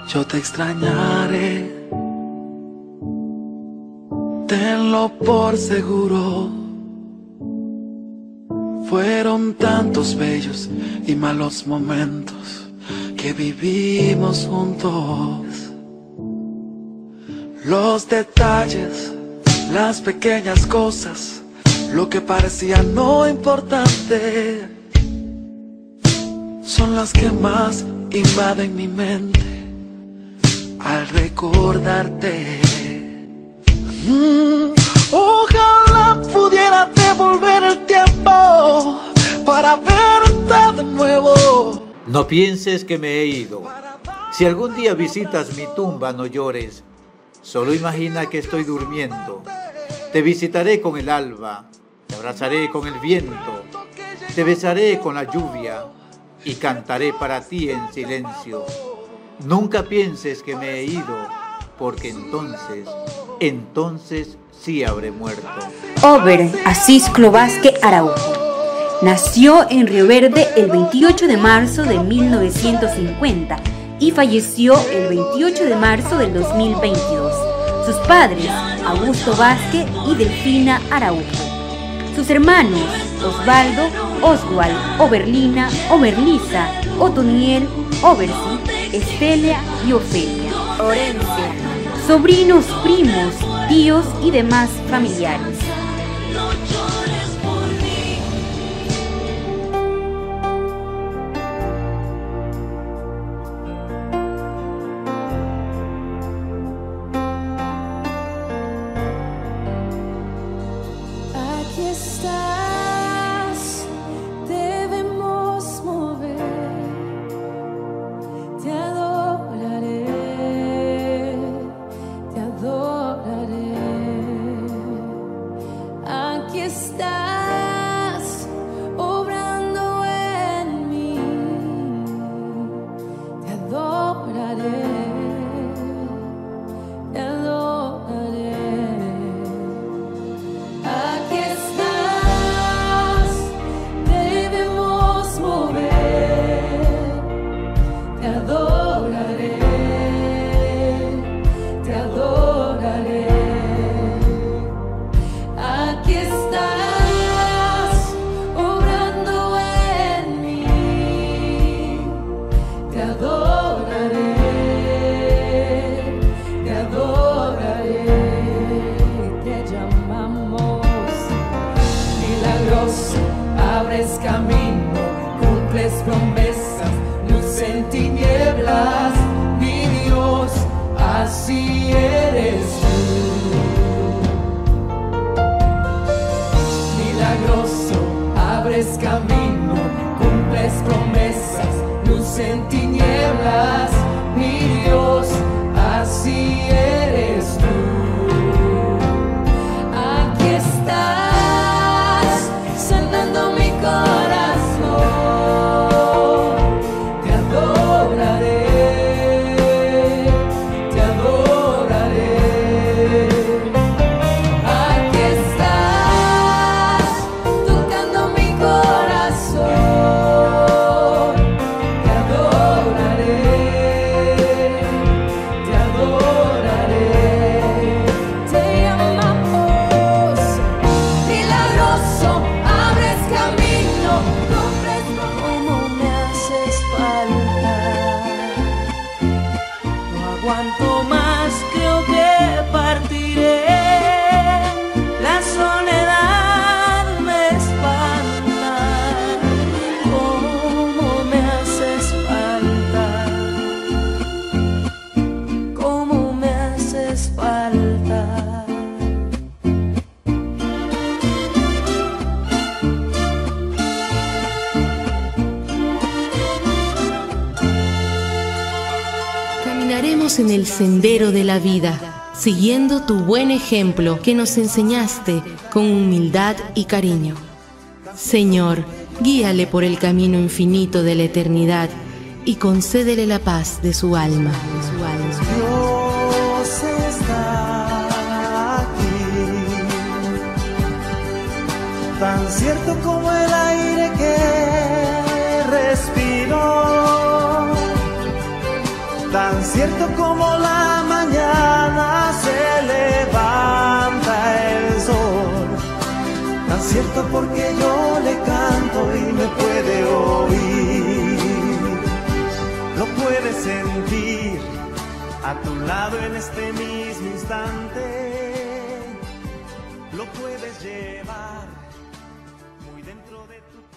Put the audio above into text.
yo te extrañaré. Tenlo por seguro. Fueron tantos bellos y malos momentos que vivimos juntos. Los detalles, las pequeñas cosas, lo que parecía no importante, son las que más invaden mi mente al recordarte. Ojalá pudiera devolver el tiempo para verte de nuevo. No pienses que me he ido. Si algún día visitas mi tumba, no llores. Solo imagina que estoy durmiendo. Te visitaré con el alba, te abrazaré con el viento, te besaré con la lluvia y cantaré para ti en silencio. Nunca pienses que me he ido, porque entonces sí habré muerto. Ober Asisclo Vázquez Araujo nació en Río Verde el 28 de marzo de 1950 y falleció el 28 de marzo del 2022. Sus padres, Augusto Vázquez y Delfina Araujo. Sus hermanos, Osvaldo, Oswald, Oberlina, Oberlisa, Otoniel, Obersi, Estelia y Ofelia. Orencia. Sobrinos, primos, tíos y demás familiares. Aquí estás, debemos mover, te adoraré, te adoraré. Aquí estás, obrando en mí, te adoraré, te adoraré. Aquí estás, debemos mover, te adoraré, te adoraré. Aquí estás, obrando en mí, te adoraré, te adoraré. Te llamamos milagroso, abres camino, cumples promesas, luz en tinieblas, mi Dios, así eres tú. Milagroso, abres camino, cumples promesas, luz en tinieblas, mi Dios, así eres tú. Aquí estás, sanando mi corazón, te adoraré, te adoraré. Aquí estás, tocando mi corazón, te adoraré, te adoraré. Te llamamos milagroso, abres camino, cumples como me haces falta. No aguanto más, creo que partiré. La soledad me espanta. Como me haces falta. Como me haces falta. Caminaremos en el sendero de la vida, siguiendo tu buen ejemplo que nos enseñaste con humildad y cariño. Señor, guíale por el camino infinito de la eternidad y concédele la paz de su alma. Dios está aquí, tan cierto como el aire que respiro. tan cierto como la mañana se levanta el sol, tan cierto porque yo le canto y me puede oír, lo puedes sentir a tu lado en este mismo instante, lo puedes llevar muy dentro de tu